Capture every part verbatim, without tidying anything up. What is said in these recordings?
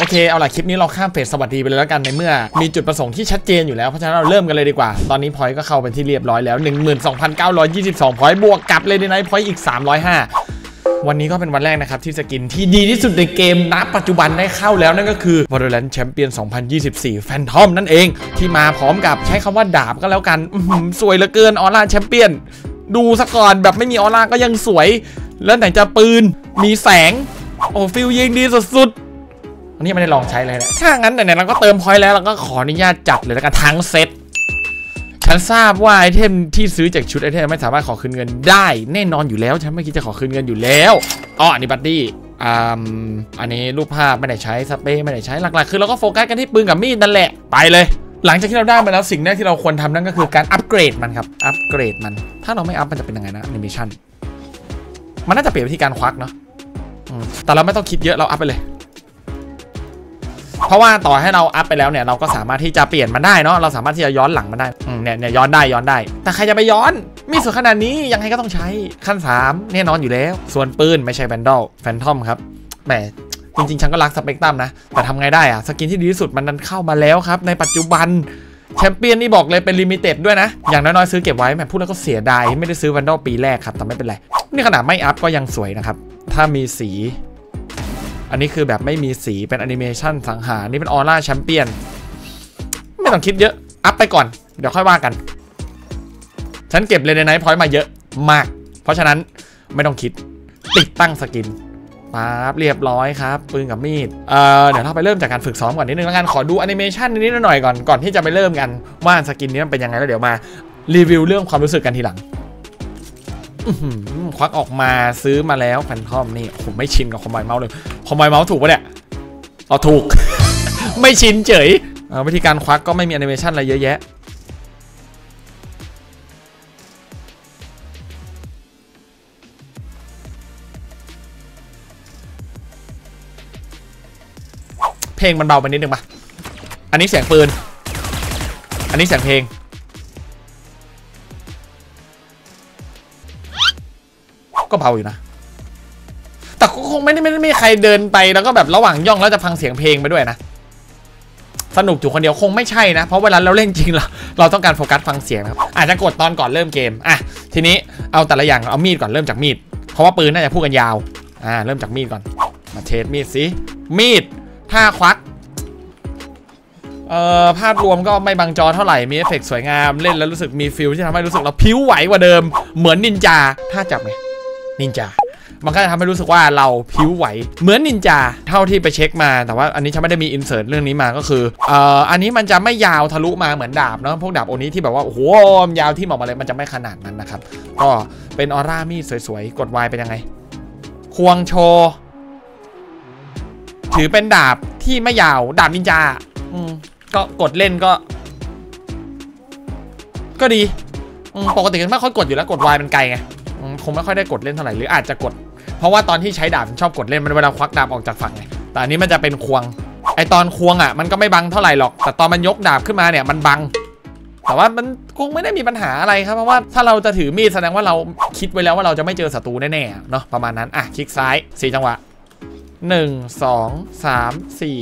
เคเอาล่ะคลิปนี้เราข้ามเฟสสวัสดีไปเลยแล้วกันในเมื่อมีจุดประสงค์ที่ชัดเจนอยู่แล้วเพราะฉะนั้นเราเริ่มกันเลยดีกว่าตอนนี้พอยต์ก็เข้าเป็นที่เรียบร้อยแล้ว หนึ่งหมื่นสองพันเก้าร้อยยี่สิบสอง พอยต์บวกกับเลยในไนท์พอยต์อีกสามร้อยห้าวันนี้ก็เป็นวันแรกนะครับที่สกินที่ดีที่สุดในเกมณปัจจุบันได้เข้าแล้วนั่นก็คือ Valorant Champion สองพันยี่สิบสี่ Phantom นั่นเองที่มาพร้อมกับใช้คำว่าดาบก็แล้วกันสวยเหลือเกินออร่าแชมเปี้ยนดูซะก่อนแบบไม่มีออร่าก็ยังสวยแล้วไหนจะปืนมีแสงโอ้ฟิลยิงดีสุดๆอันนี้ไม่ได้ลองใช้เลยแหละถ้างั้นไหนๆเราก็เติมพอยต์แล้วเราก็ขออนุญาตจัดเลยแล้วกันทั้งเซตฉันทราบว่าไอเทมที่ซื้อจากชุดไอเทมไม่สามารถขอคืนเงินได้แน่นอนอยู่แล้วฉันไม่คิดจะขอคืนเงินอยู่แล้วอ๋ออันนี้บัดดี้อ่าอันนี้รูปภาพไม่ได้ใช้สเปรย์ไม่ได้ใช้หลักๆคือเราก็โฟกัสกันที่ปืนกับมีดนั่นแหละไปเลยหลังจากที่เราได้มาแล้วสิ่งแรกที่เราควรทำนั่นก็คือการอัปเกรดมันครับอัปเกรดมันถ้าเราไม่อัพมันจะเป็นยังไงนะแอนิเมชั่นมันน่าจะเปลี่ยนวิธีการควักเนาะแต่เราไม่ต้องคิดเยอะเราอัพไปเลยเพราะว่าต่อให้เราอัพไปแล้วเนี่ยเราก็สามารถที่จะเปลี่ยนมันได้เนาะเราสามารถที่จะย้อนหลังมันได้เนี่ยเนี่ยย้อนได้ย้อนได้แต่ใครจะไปย้อนมีส่วนขนาดนี้ยังไงก็ต้องใช้ขั้นสามแน่นอนอยู่แล้วส่วนปืนไม่ใช่แบนดอลแฟนทอมครับแหมจริงๆฉันก็รักสเปกตรัมนะแต่ทำไงได้อะสกินที่ดีที่สุดมันนั้นเข้ามาแล้วครับในปัจจุบันแชมเปี้ยนนี่บอกเลยเป็นลิมิเต็ดด้วยนะอย่างน้อยๆซื้อเก็บไว้แหมพูดแล้วก็เสียดายไม่ได้ซื้อแบนดอลปีแรกครับแต่ไม่เป็นไรนี่ขนาดไม่อัพก็ยังสวยนะครับถ้ามีสีอันนี้คือแบบไม่มีสีเป็นแอนิเมชันสังหารนี่เป็นออร่าแชมเปี้ยนไม่ต้องคิดเยอะอัพไปก่อนเดี๋ยวค่อยว่ากันฉันเก็บเลนไนท์พอยต์มาเยอะมากเพราะฉะนั้นไม่ต้องคิดติดตั้งสกินปั๊บเรียบร้อยครับปืนกับมีดเอ่อเดี๋ยวเราไปเริ่มจากการฝึกซ้อมก่อนนิดนึงแล้วกันขอดูแอนิเมชันนิดหน่อยก่อนก่อนที่จะไปเริ่มกันว่าสกินนี้มันเป็นยังไงแล้วเดี๋ยวมารีวิวเรื่องความรู้สึกกันทีหลังควักออกมาซื้อมาแล้วแฟนทอมนี่ผมไม่ชินกับคอมไบเมาส์เลยคอมไบเมาส์ถูกปะเนี่ยเอาถูก ไม่ชินเฉยวิธีการควักก็ไม่มีแอนิเมชันอะไรเยอะแยะเพลงมันเบาไปนิดนึงปะอันนี้เสียงปืนอันนี้เสียงเพลงก็เบาอยู่นะแต่คงไม่ได้ไม่ได้มีใครเดินไปแล้วก็แบบระหว่างย่องแล้วจะฟังเสียงเพลงไปด้วยนะสนุกอยู่คนเดียวคงไม่ใช่นะเพราะเวลาเราเล่นจริงเราเราต้องการโฟกัสฟังเสียงครับอาจจะกดตอนก่อนเริ่มเกมอ่ะทีนี้เอาแต่ละอย่างเอามีดก่อนเริ่มจากมีดเพราะว่าปืนน่าจะพูดกันยาวอ่าเริ่มจากมีดก่อนมาเทสมีดสิมีดถ้าควักเอ่อภาพรวมก็ไม่บังจอเท่าไหร่มีเอฟเฟกต์สวยงามเล่นแล้วรู้สึกมีฟิลที่ทำให้รู้สึกเราพิ้วไหวกว่าเดิมเหมือนนินจาถ้าจับไงนินจามันก็จะทำให้รู้สึกว่าเราพิ้วไหวเหมือนนินจาเท่าที่ไปเช็คมาแต่ว่าอันนี้ฉันไม่ได้มีอินเสิร์ตเรื่องนี้มาก็คือเอ่ออันนี้มันจะไม่ยาวทะลุมาเหมือนดาบเนาะพวกดาบโอนี้ที่แบบว่าโอ้โหยาวที่ออกมาเลยมันจะไม่ขนาดนั้นนะครับก็เป็นออร่ามีดสวยๆกดวายเป็นยังไงควงโชว์ถือเป็นดาบที่ไม่ยาวดาบนินจาอืมก็กดเล่นก็ก็ดีปกติก็ไม่ค่อยกดอยู่แล้วกดวายมันไกลไงคงไม่ค่อยได้กดเล่นเท่าไหร่หรืออาจจะกดเพราะว่าตอนที่ใช้ดาบชอบกดเล่นมันเวลาควักดาบออกจากฝั่งไงแต่อันนี้มันจะเป็นควงไอตอนควงอ่ะมันก็ไม่บังเท่าไหร่หรอกแต่ตอนมันยกดาบขึ้นมาเนี่ยมันบังแต่ว่ามันคงไม่ได้มีปัญหาอะไรครับเพราะว่าถ้าเราจะถือมีดแสดงว่าเราคิดไว้แล้วว่าเราจะไม่เจอศัตรูแน่ๆเนาะประมาณนั้นอ่ะคลิกซ้ายสี่จังหวะหนึ่ง สอง สาม สี่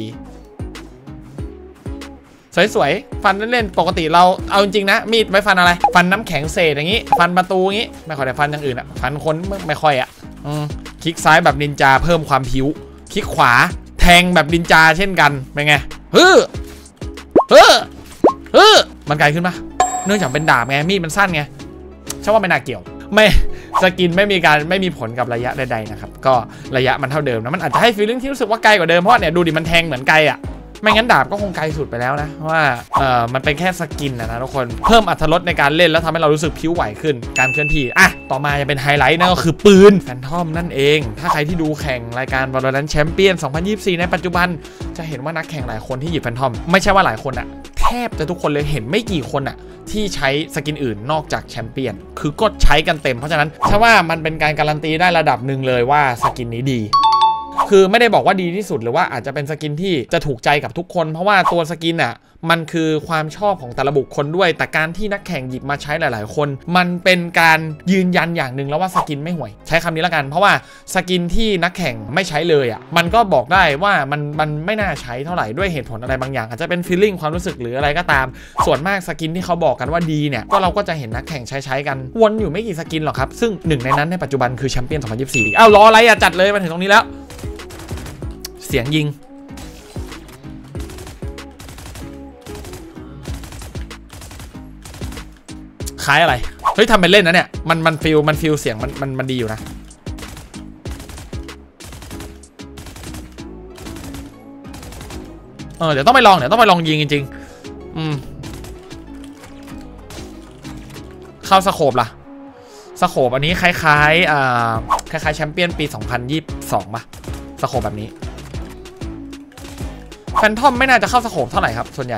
สวยๆฟันเล่นๆปกติเราเอาจริงๆนะมีดไว้ฟันอะไรฟันน้ำแข็งเศษอย่างนี้ฟันประตูอย่างนี้ไม่ค่อยได้ฟันอย่างอื่นอะฟันคนไม่ค่อยอะคลิกซ้ายแบบนินจาเพิ่มความผิวคลิกขวาแทงแบบนินจาเช่นกันเป็นไงเฮ้อเฮ้อเฮ้อมันไกลขึ้นปะเนื่องจากเป็นดาบไงมีดมันสั้นไงใช่ว่าไม่น่าเกี่ยวไม่สกินไม่มีการไม่มีผลกับระยะใดๆนะครับก็ระยะมันเท่าเดิมนะมันอาจจะให้ฟีลลิ่งที่รู้สึกว่าไกลกว่าเดิมเพราะเนี่ยดูดิมันแทงเหมือนไกลอะไม่งั้นดาบก็คงไกลสุดไปแล้วนะว่าเอ่อมันเป็นแค่สกินนะนะทุกคนเพิ่มอรรถรสในการเล่นแล้วทำให้เรารู้สึกผิวไหวขึ้นการเคลื่อนที่อ่ะต่อมาจะเป็นไฮไลท์นั่นก็คือปืนแฟนทอมนั่นเองถ้าใครที่ดูแข่งรายการ Valorant Champion สองพันยี่สิบสี่ในปัจจุบันจะเห็นว่านักแข่งหลายคนที่หยิบแฟนทอมไม่ใช่ว่าหลายคนอะแทบจะทุกคนเลยเห็นไม่กี่คนอะที่ใช้สกินอื่นนอกจากแชมเปี้ยนคือก็ใช้กันเต็มเพราะฉะนั้นถ้าว่ามันเป็นการการันตีได้ระดับหนึ่งเลยว่าสกินนี้ดีคือไม่ได้บอกว่าดีที่สุดหรือว่าอาจจะเป็นสกินที่จะถูกใจกับทุกคนเพราะว่าตัวสกินอ่ะมันคือความชอบของแต่ละบุคคลด้วยแต่การที่นักแข่งหยิบมาใช้หลายๆคนมันเป็นการยืนยันอย่างหนึ่งแล้วว่าสกินไม่ห่วยใช้คำนี้ละกันเพราะว่าสกินที่นักแข่งไม่ใช้เลยอ่ะมันก็บอกได้ว่ามันมันไม่น่าใช้เท่าไหร่ด้วยเหตุผลอะไรบางอย่างอาจจะเป็นฟีลลิ่งความรู้สึกหรืออะไรก็ตามส่วนมากสกินที่เขาบอกกันว่าดีเนี่ยก็เราก็จะเห็นนักแข่งใช้ใช้กันวนอยู่ไม่กี่สกินหรอกครับซึ่งหนึ่งในนั้นในปัจจุบันคือแชมเปี้ยนสองพันยี่สิบสี่อ้าวรออะไรอ่ะจัดเลยมาถึงตรงนี้แล้วเสียงยิงคล้ายอะไรเฮ้ยทำเป็นเล่นนะเนี่ยมันมันฟิลมันฟิลเสียงมันมันมันดีอยู่นะเออเดี๋ยวต้องไปลองเดี๋ยวต้องไปลองยิงจริงๆอืมเข้าสโคปล่ะสโคปอันนี้คล้ายๆอ่าคล้ายๆแชมเปี้ยนปีสองพันยี่สิบสองป่ะสโคปแบบนี้แฟนทอมไม่น่าจะเข้าสโคปเท่าไหร่ครับส่วนใหญ่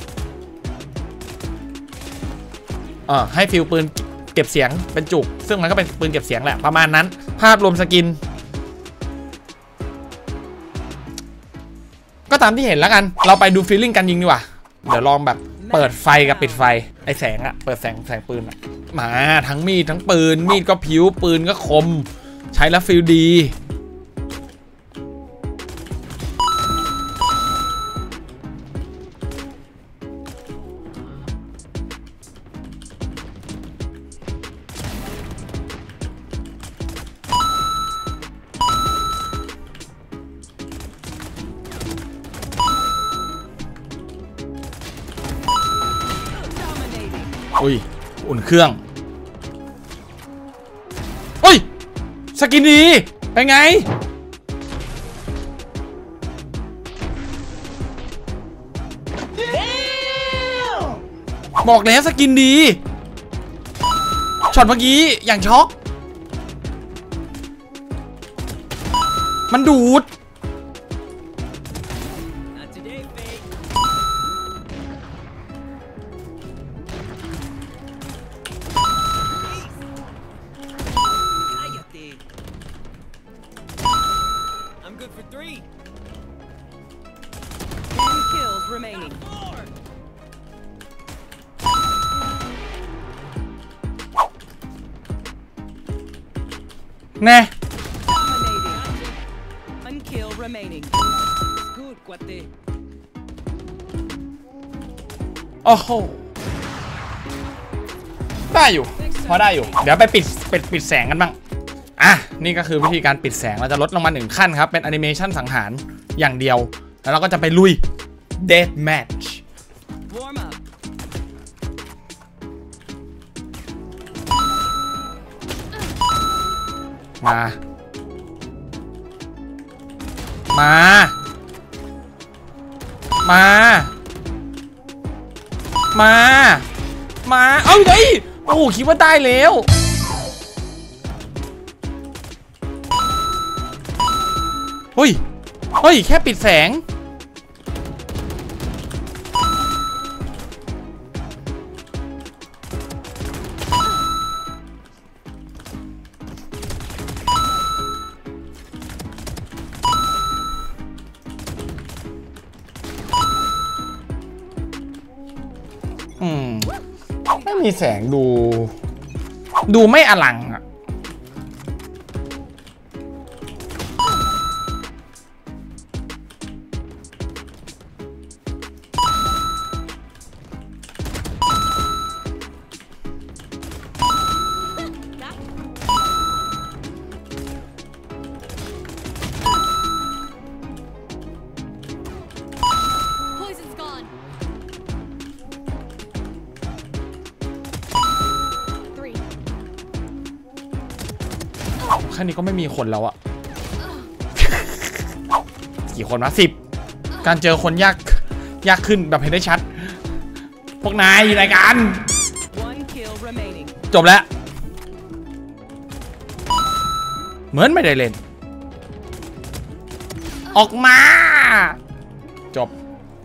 เออให้ฟิลปืนเก็บเสียงเป็นจุกซึ่งมันก็เป็นปืนเก็บเสียงแหละประมาณนั้นภาพรวมสกินก็ตามที่เห็นแล้วกันเราไปดูฟีลลิ่งการยิงดีกว่าเดี๋ยวลองแบบเปิดไฟกับปิดไฟไอแสงอะเปิดแสงแสงปืนอะมาทั้งมีดทั้งปืนมีดก็ผิวปืนก็คมใช้แล้วฟีลดีอุ้ยอุ่นเครื่องอุ้ยสกินดีเป็นไงบอกแล้วสกินดีช็อตเมื่อกี้อย่างช็อกมันดูดแน่โอ้โหได้อยู่พอได้อยู่เดี๋ยวไปปิดปิดปิดแสงกันบ้างอ่ะนี่ก็คือวิธีการปิดแสงเราจะลดลงมาหนึ่งขั้นครับเป็นแอนิเมชันสังหารอย่างเดียวแล้วเราก็จะไปลุย Death Match มา มา มา มา มา เอาไงโอ้คิดว่าได้แล้วเฮ้ย เฮ้ย แค่ปิดแสงอืมไม่มีแสงดูดูไม่อลังอ่ะแค่นี้ก็ไม่มีคนแล้วอะ กี่คนวะสิบการเจอคนยากยากขึ้นแบบเห็นได้ชัดพวกนายอยู่ไหนกันจบแล้วเหมือนไม่ได้เล่นออกมาจบ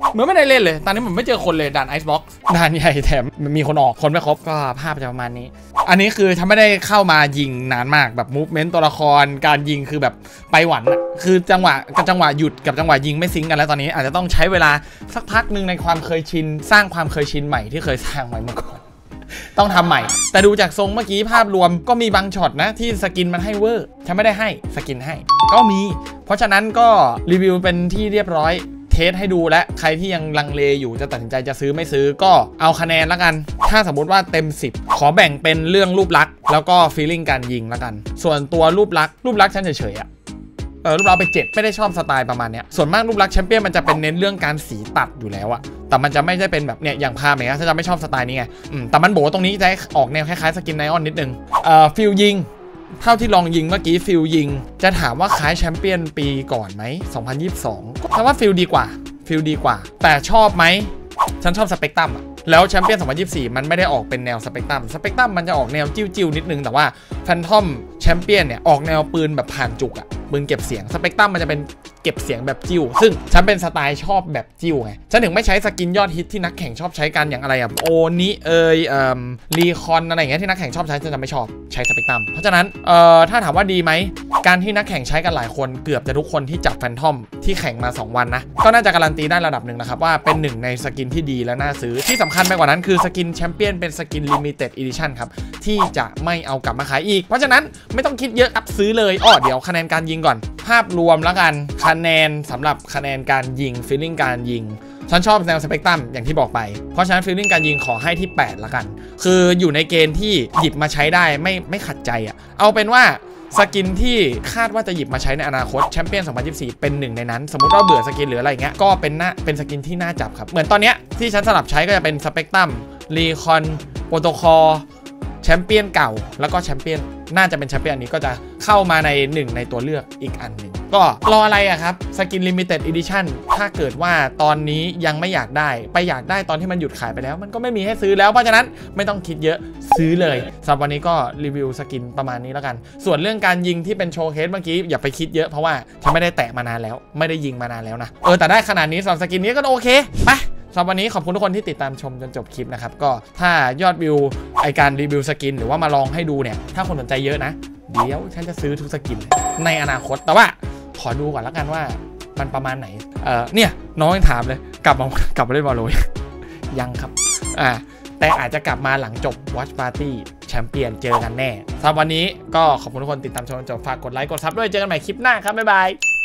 เหมือนไม่ได้เล่นเลยตอนนี้ผมไม่เจอคนเลยด่านไอซ์บ็อกซ์ด่านใหญ่แถมมีคนออกคนไม่ครบก็ภาพจะประมาณนี้อันนี้คือฉันไม่ได้เข้ามายิงนานมากแบบมูฟเมนต์ตัวละครการยิงคือแบบไปหวันคือจังหวะกับจังหวะหยุดกับจังหวะยิงไม่ซิงกันแล้วตอนนี้อาจจะต้องใช้เวลาสักพักหนึ่งในความเคยชินสร้างความเคยชินใหม่ที่เคยสร้างไว้เมื่อก่อนต้องทำใหม่แต่ดูจากทรงเมื่อกี้ภาพรวมก็มีบางช็อตนะที่สกินมันให้เวอร์ฉันไม่ได้ให้สกินให้ก็มีเพราะฉะนั้นก็รีวิวเป็นที่เรียบร้อยเทสให้ดูและใครที่ยังลังเลอยู่จะตัดสินใจจะซื้อไม่ซื้อก็เอาคะแนนแล้วกันถ้าสมมติว่าเต็มสิบขอแบ่งเป็นเรื่องรูปลักษณ์แล้วก็ฟีลลิ่งการยิงแล้วกันส่วนตัวรูปลักษณ์รูปลักษณ์ฉันเฉยๆอะเออรูปลักษณ์ไปเจ็ดไม่ได้ชอบสไตล์ประมาณเนี้ยส่วนมากรูปลักษณ์แชมเปี้ยนมันจะเป็นเน้นเรื่องการสีตัดอยู่แล้วอะแต่มันจะไม่ได้เป็นแบบเนี่ยอย่างภาพเนี่ยถ้าจะไม่ชอบสไตล์นี้ไงอืมแต่มันโบตรงนี้จะออกแนวคล้ายๆสกินไนออนนิดนึงเอ่อฟิลยิงเท่าที่ลองยิงเมื่อกี้ฟิลยิงจะถามว่าคล้ายแชมเปี้ยนปีก่อนไหมสองพันยี่สิบสองก็แปลว่าฟิลดีกว่าฟิลดีกว่าแต่ชอบไหมฉันชอบสเปกตรัมอะแล้วแชมเปี้ยนสองพันยี่สิบสี่มันไม่ได้ออกเป็นแนวสเปกตรัมสเปกตรัมมันจะออกแนวจิ้วๆนิดนึงแต่ว่าแฟนทอมแชมเปี้ยนเนี่ยออกแนวปืนแบบผ่านจุกอะปืนเก็บเสียงสเปกตรัมมันจะเป็นเก็บเสียงแบบจิ้วซึ่งฉันเป็นสไตล์ชอบแบบจิ้วไงฉันถึงไม่ใช้สกินยอดฮิตที่นักแข่งชอบใช้กันอย่างอะไรอะโอนิเอยเอ่อรีคอนอะไรอย่างเงี้ยที่นักแข่งชอบใช้ฉันจะไม่ชอบใช้สเปกตรัมเพราะฉะนั้นเอ่อถ้าถามว่าดีไหมการที่นักแข่งใช้กันหลายคนเกือบจะทุกคนที่จับแฟนทอมที่แข่งมาสองวันนะก็น่าจะการันตีได้ระดับหนึ่งนะครับว่าเป็นหนึ่งในสกินที่ดีและน่าซื้อที่สำคัญไปกว่านั้นคือสกินแชมเปี้ยนเป็นสกินลิมิเต็ดอีดิชั่นครับที่จะไม่เอากลับมาขายอีกเพราะฉะนั้นไม่ต้องคิดเยอะครับซื้อเลยอ้อเดี๋ยวคะแนนการยิงก่อนภาพรวมแล้วกันคะแนนสำหรับคะแนนการยิงฟีลลิ่งการยิงฉันชอบแนวสเปกตรัมอย่างที่บอกไปเพราะฉะนั้นฟีลลิ่งการยิงขอให้ที่แปดละกันคืออยู่ในเกณฑ์ที่หยิบมาใช้ได้ไม่ไม่ขัดใจอ่ะเอาเป็นว่าสกินที่คาดว่าจะหยิบมาใช้ในอนาคตแชมเปี้ยนสองพันยี่สิบสี่เป็นหนึ่งในนั้นสมมติว่าเบื่อสกินหรืออะไรเงี้ยก็เป็นหน้าเป็นสกินที่น่าจับครับเหมือนตอนเนี้ยที่ฉันสลับใช้ก็จะเป็นสเปกตรัมรีคอนโปรโตคอลแชมเปี้ยนเก่าแล้วก็แชมเปี้ยนน่าจะเป็นแชมเปี้ยนนี้ก็จะเข้ามาในหนึ่งในตัวเลือกอีกอันหนึ่งก็รออะไรอะครับสกินลิมิเต็ดอีดิชั่นถ้าเกิดว่าตอนนี้ยังไม่อยากได้ไปอยากได้ตอนที่มันหยุดขายไปแล้วมันก็ไม่มีให้ซื้อแล้วเพราะฉะนั้นไม่ต้องคิดเยอะซื้อเลยสำหรับวันนี้ก็รีวิวสกินประมาณนี้แล้วกันส่วนเรื่องการยิงที่เป็นโชว์เคสเมื่อกี้อย่าไปคิดเยอะเพราะว่าฉันไม่ได้แตะมานานแล้วไม่ได้ยิงมานานแล้วนะเออแต่ได้ขนาดนี้สำหรับสกินนี้ก็โอเคไปสำหรับวันนี้ขอบคุณทุกคนที่ติดตามชมจนจบคลิปนะครับก็ถ้ายอดวิวไอการรีวิวสกินหรือว่ามาลองให้ดูเนี่ยถ้าคนสนใจเยอะนะเดี๋ยวฉันจะซื้อทุกสกินในอนาคตแต่ว่าขอดูก่อนแล้วกันว่ามันประมาณไหนเออเนี่ยน้องยังถามเลยกลับมากลับมาเล่นวอลโลยังครับอ่าแต่อาจจะกลับมาหลังจบ Watch Party แชมเปี้ยนเจอกันแน่สำหรับวันนี้ก็ขอบคุณทุกคนติดตามชมจนจบฝากกดไลค์กดซับด้วยเจอกันใหม่คลิปหน้าครับบ๊ายบาย